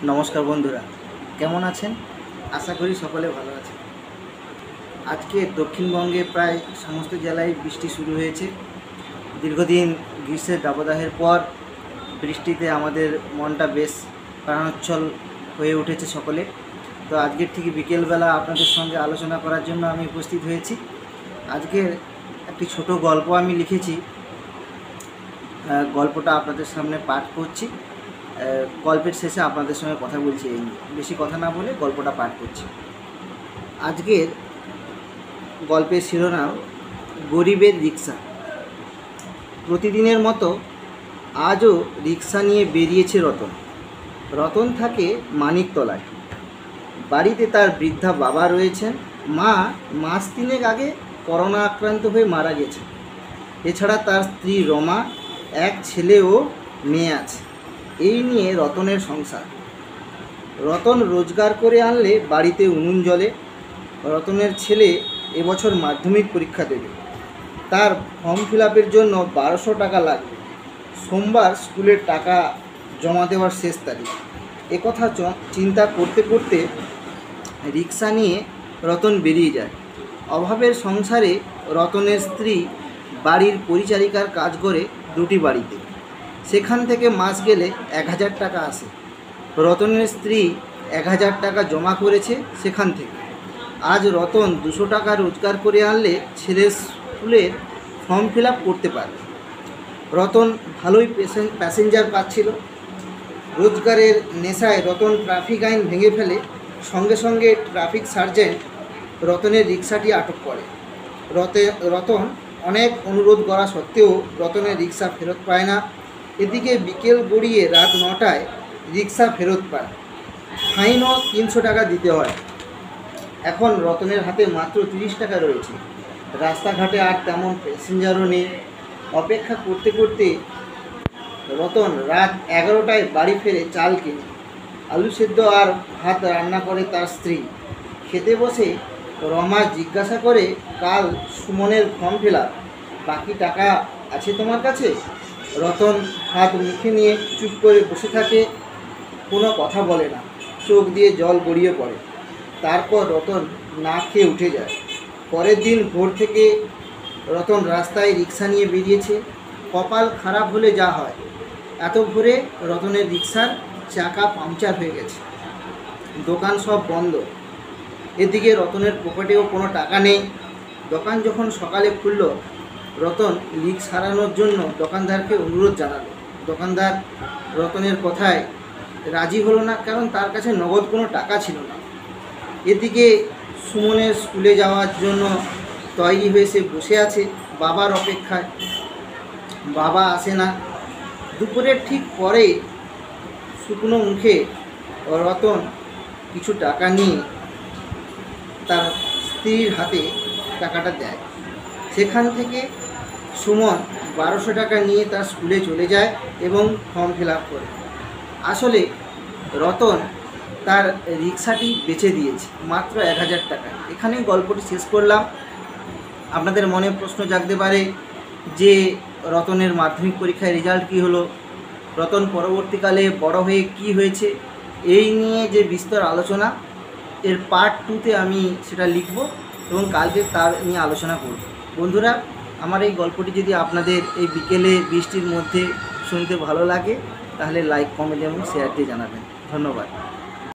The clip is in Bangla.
নমস্কার বন্ধুরা, কেমন আছেন? আশা করি সকলে ভালো আছেন। আজকে দক্ষিণবঙ্গে প্রায় সমস্ত জেলায় বৃষ্টি শুরু হয়েছে। দীর্ঘদিন গ্রীষ্মের দাবদাহের পর বৃষ্টিতে আমাদের মনটা বেশ প্রাণোচ্ছল হয়ে উঠেছে সকলে। তো আজকের ঠিক বিকেলবেলা আপনাদের সঙ্গে আলোচনা করার জন্য আমি উপস্থিত হয়েছি। আজকের একটি ছোট গল্প আমি লিখেছি, গল্পটা আপনাদের সামনে পাঠ করছি। গল্পের শেষে আপনাদের সঙ্গে কথা বলছি। এই বেশি কথা না বলে গল্পটা পাঠ করছি। আজকের গল্পের শিরোনাম গরিবের রিক্সা। প্রতিদিনের মতো আজও রিক্সা নিয়ে বেরিয়েছে রতন। রতন থাকে মানিকতলায়। বাড়িতে তার বৃদ্ধা বাবা রয়েছেন। মা মাস তিনেক আগে করোনা আক্রান্ত হয়ে মারা গেছে। এছাড়া তার স্ত্রী রমা, এক ছেলে ও মেয়ে আছে। এই নিয়ে রতনের সংসার। রতন রোজগার করে আনলে বাড়িতে উনুন জ্বলে। রতনের ছেলে এবছর মাধ্যমিক পরীক্ষা দেবে। তার ফর্ম ফিল আপের জন্য 1200 টাকা লাগবে। সোমবার স্কুলের টাকা জমা দেওয়ার শেষ তারিখ। একথা চিন্তা করতে করতে রিক্সা নিয়ে রতন বেরিয়ে যায়। অভাবের সংসারে রতনের স্ত্রী বাড়ির পরিচারিকার কাজ করে দুটি বাড়িতে। সেখান থেকে মাস গেলে 1000 টাকা আসে। রতনের স্ত্রী 1000 টাকা জমা করেছে সেখান থেকে। আজ রতন 200 টাকা রোজগার করে আনলে ছেলের স্কুলের ফর্ম ফিল আপ করতে পারে। রতন ভালোই প্যাসেঞ্জার পাচ্ছিল। রোজগারের নেশায় রতন ট্রাফিক আইন ভেঙে ফেলে। সঙ্গে সঙ্গে ট্রাফিক সার্জেন্ট রতনের রিক্সাটি আটক করে। রতন অনেক অনুরোধ করা সত্ত্বেও রতনের রিক্সা ফেরত পায় না। এদিকে বিকেল গড়িয়ে রাত 9টায় রিক্সা ফেরত পায়। ফাইনও 300 টাকা দিতে হয়। এখন রতনের হাতে মাত্র 30 টাকা রয়েছে। রাস্তাঘাটে আর তেমন প্যাসেঞ্জারও নেই। অপেক্ষা করতে করতে রতন রাত 11টায় বাড়ি ফেরে চাল কিনে। আলু সেদ্ধ আর ভাত রান্না করে তার স্ত্রী। খেতে বসে রমা জিজ্ঞাসা করে, কাল সুমনের ফর্ম ফিল আপ, বাকি টাকা আছে তোমার কাছে? রতন হাত মুখে নিয়ে চুপ করে বসে থাকে, কোনো কথা বলে না। চোখ দিয়ে জল গড়িয়ে পড়ে। তারপর রতন না খেয়ে উঠে যায়। পরের দিন ভোর থেকে রতন রাস্তায় রিক্সা নিয়ে বেরিয়েছে। কপাল খারাপ হলে যা হয়, এত ভোরে রতনের রিক্সার চাকা পাংচার হয়ে গেছে। দোকান সব বন্ধ। এদিকে রতনের পকেটেও কোনো টাকা নেই। দোকান যখন সকালে খুলল, রতন লিক সারানোর জন্য দোকানদারকে অনুরোধ জানালো। দোকানদার রতনের কথায় রাজি হলো না, কারণ তার কাছে নগদ কোনো টাকা ছিল না। এদিকে সুমনের স্কুলে যাওয়ার জন্য তৈরি হয়ে সে বসে আছে বাবার অপেক্ষায়। বাবা আসে না। দুপুরের ঠিক পরে শুকনো মুখে রতন কিছু টাকা নিয়ে তার স্ত্রীর হাতে টাকাটা দেয়। সেখান থেকে সুমন 1200 টাকা নিয়ে তার স্কুলে চলে যায় এবং ফর্ম ফিল আপ করে। আসলে রতন তার রিক্সাটি বেচে দিয়েছে মাত্র 1000 টাকায়। এখানেই গল্পটি শেষ করলাম। আপনাদের মনে প্রশ্ন জাগতে পারে যে রতনের মাধ্যমিক পরীক্ষায় রেজাল্ট কী হলো, রতন পরবর্তীকালে বড় হয়ে কি হয়েছে, এই নিয়ে যে বিস্তর আলোচনা, এর পার্ট 2তে আমি সেটা লিখব এবং কালকে তার নিয়ে আলোচনা করব। বন্ধুরা, আমার এই গল্পটি যদি আপনাদের এই বিকেলে বৃষ্টির মধ্যে শুনতে ভালো লাগে, তাহলে লাইক, কমেন্ট এবং শেয়ার দিয়ে জানাবেন। ধন্যবাদ।